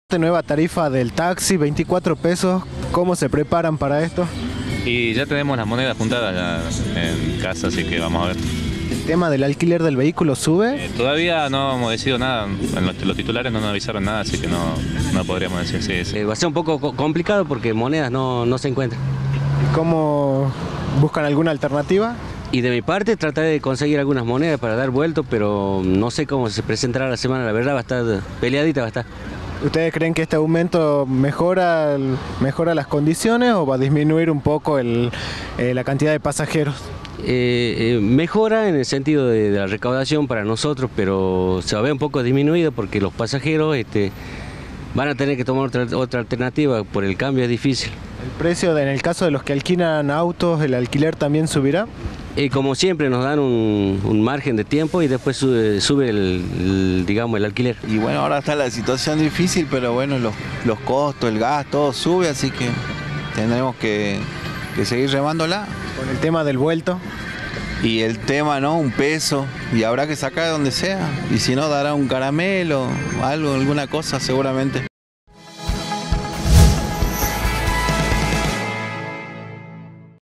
Nueva tarifa del taxi, 24 pesos. ¿Cómo se preparan para esto? Y ya tenemos las monedas juntadas ya en casa, así que vamos a ver. ¿El tema del alquiler del vehículo sube? Todavía no hemos decidido nada, los titulares no nos avisaron nada, así que no podríamos decir sí, sí. Va a ser un poco complicado porque monedas no se encuentran. ¿Cómo buscan alguna alternativa? Y de mi parte trataré de conseguir algunas monedas para dar vuelto, pero no sé cómo se presentará la semana, la verdad va a estar peleadita, va a estar. ¿Ustedes creen que este aumento mejora las condiciones o va a disminuir un poco la cantidad de pasajeros? Mejora en el sentido de la recaudación para nosotros, pero se va a ver un poco disminuido porque los pasajeros van a tener que tomar otra alternativa, por el cambio es difícil. ¿El precio en el caso de los que alquilan autos, el alquiler también subirá? Como siempre nos dan un margen de tiempo y después sube digamos, el alquiler. Y bueno, ahora está la situación difícil, pero bueno, los costos, el gas, todo sube, así que tendremos que seguir remándola. Con el tema del vuelto. Y el tema, ¿no? Un peso, y habrá que sacar de donde sea, y si no, dará un caramelo, algo, alguna cosa seguramente.